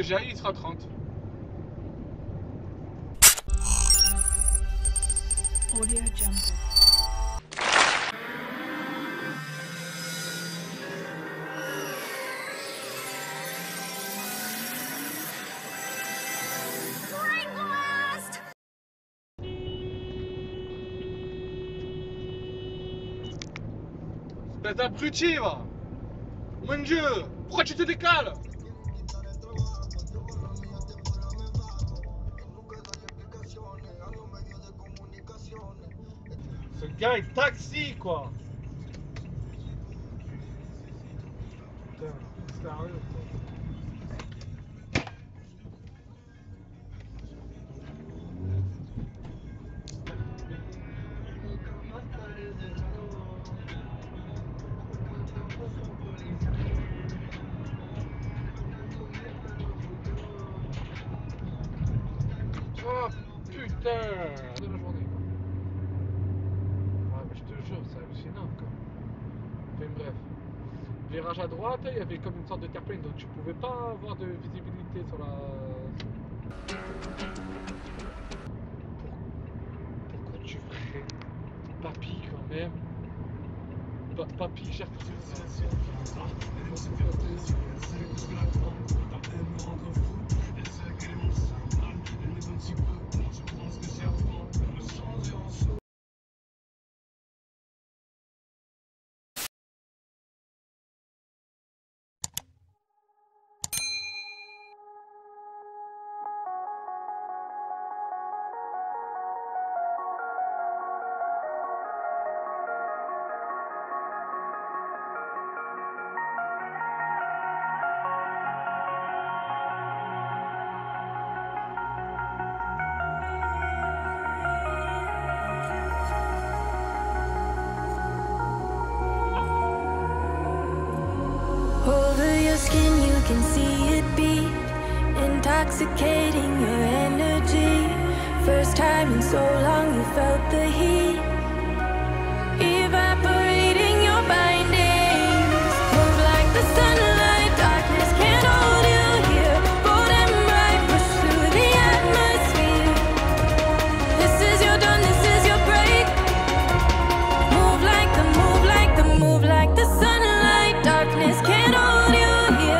que j'aille, il sera 30. Audio Jungle. Espèce d'abruti, va! Mon Dieu! Pourquoi tu te décales? Ce gars est taxi, quoi! Putain, sérieux, quoi. Oh putain de la journée. Ouais mais je te jure c'est hallucinant quoi. Enfin bref. Virage à droite, il y avait comme une sorte de terre-pleine donc tu pouvais pas avoir de visibilité sur la... Pourquoi tu ferais papy quand même? Papy gère tout ça. Skin, you can see it beat, intoxicating your energy. First time in so long you felt the heat, evaporating your bindings. Move like the sunlight, darkness can't hold you here. Bold and bright, push through the atmosphere. This is your dawn, this is your break. Move like the, move like the, move like the sunlight, darkness can't hold you.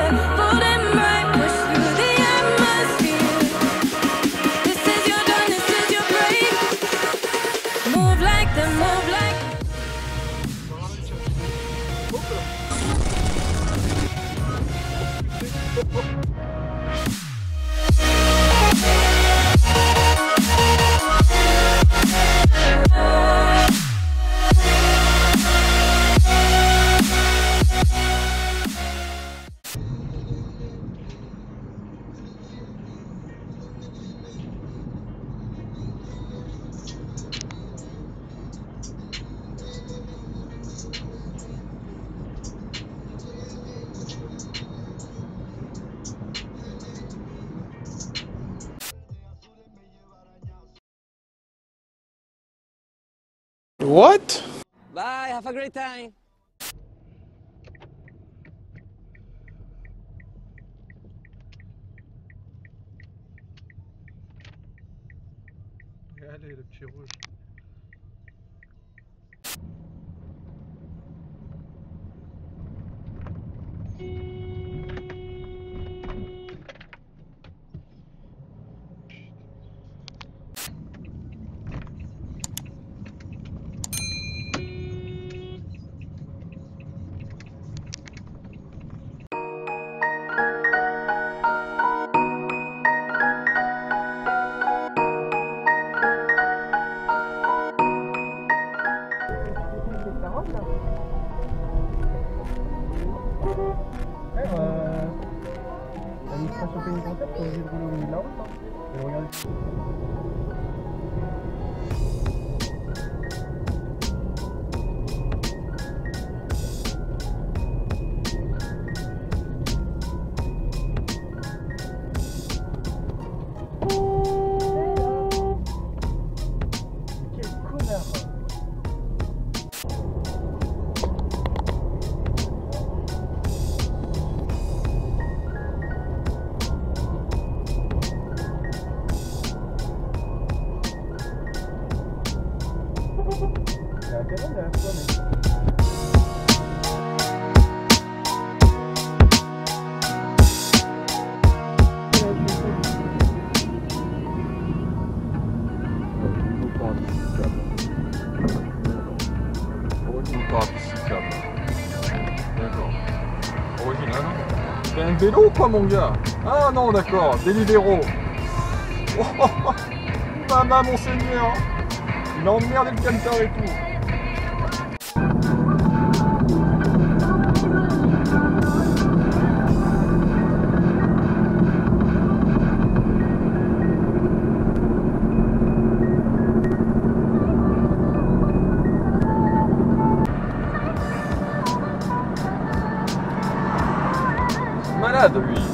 What? Bye, have a great time. Allez, le petit rouge. L'administration pénitentiaire, t'es obligé de rouler au milieu de la route, hein. Et regarde. d'accord, à piste cyclable. D'accord. Original. C'est un vélo ou quoi, mon gars? Ah non, d'accord, Deliveroo. Oh, oh, oh. Maman, monseigneur. Il a emmerdé le camtar et tout. Malade, lui.